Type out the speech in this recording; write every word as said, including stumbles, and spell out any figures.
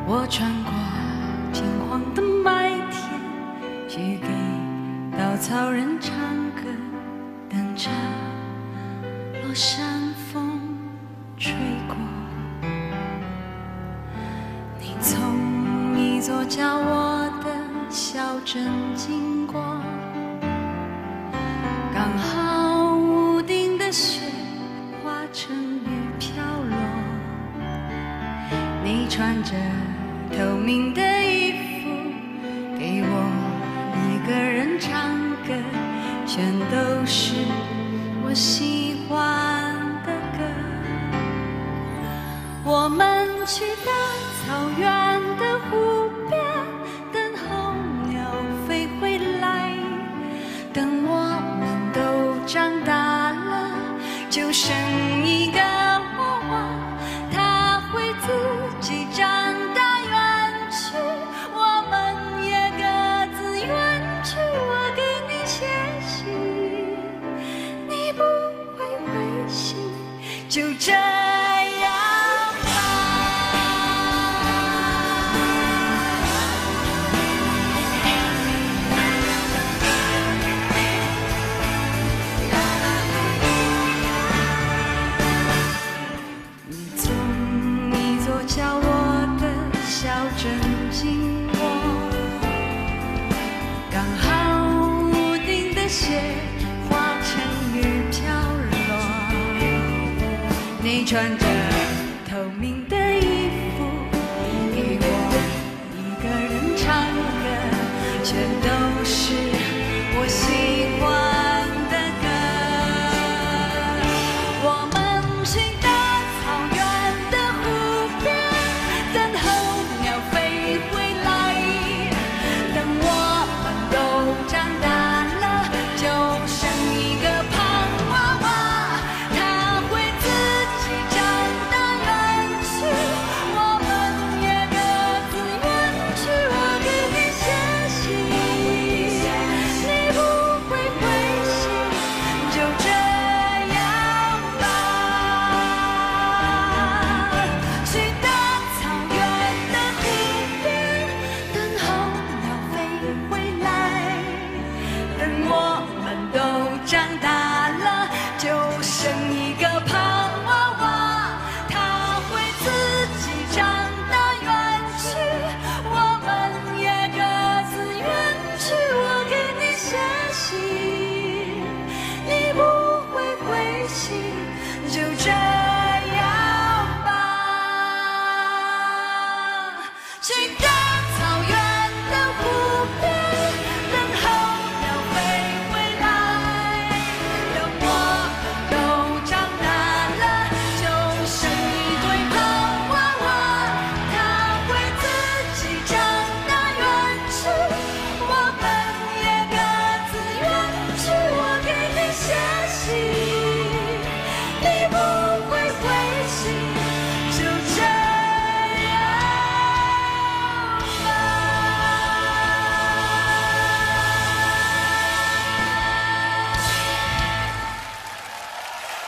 我穿过金黄的麦田，去给稻草人唱歌，等着落山风吹过。你从一座叫我的小镇经过，刚好屋顶的雪化成雨飘落。你穿着透明的衣服，给我一个人唱歌，全都是我喜欢的歌。我们去大草原的湖边，等候鸟飞回来，等我们都长大了，就剩一个娃娃，他会自己长大远去，我们也各自远去。我给你写信，你不会回信，就这样吧。你从一座叫我的小镇经过，刚好屋顶的雪化成雨飘落。你穿着